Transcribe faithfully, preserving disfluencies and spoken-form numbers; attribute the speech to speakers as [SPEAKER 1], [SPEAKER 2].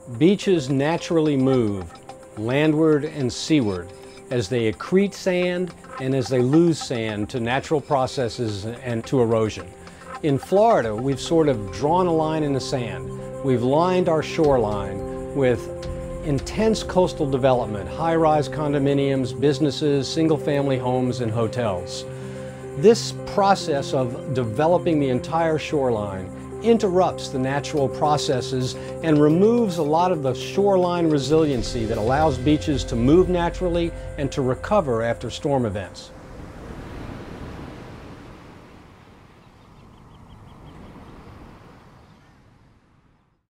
[SPEAKER 1] Beaches naturally move landward and seaward as they accrete sand and as they lose sand to natural processes and to erosion. In Florida, we've sort of drawn a line in the sand. We've lined our shoreline with intense coastal development, high-rise condominiums, businesses, single-family homes, and hotels. This process of developing the entire shoreline interrupts the natural processes and removes a lot of the shoreline resiliency that allows beaches to move naturally and to recover after storm events.